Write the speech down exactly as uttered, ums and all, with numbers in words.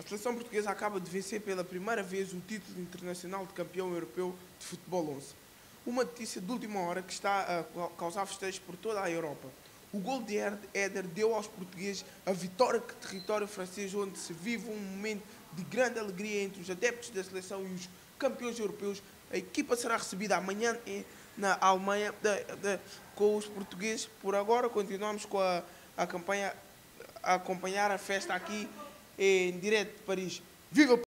A seleção portuguesa acaba de vencer pela primeira vez o título internacional de campeão europeu de futebol onze. Uma notícia de última hora que está a causar festejos por toda a Europa. O gol de Éder deu aos portugueses a vitória que território francês, onde se vive um momento de grande alegria entre os adeptos da seleção e os campeões europeus. A equipa será recebida amanhã na Alemanha de, de, com os portugueses. Por agora continuamos com a, a campanha, a acompanhar a festa aqui em direto de Paris. Viva!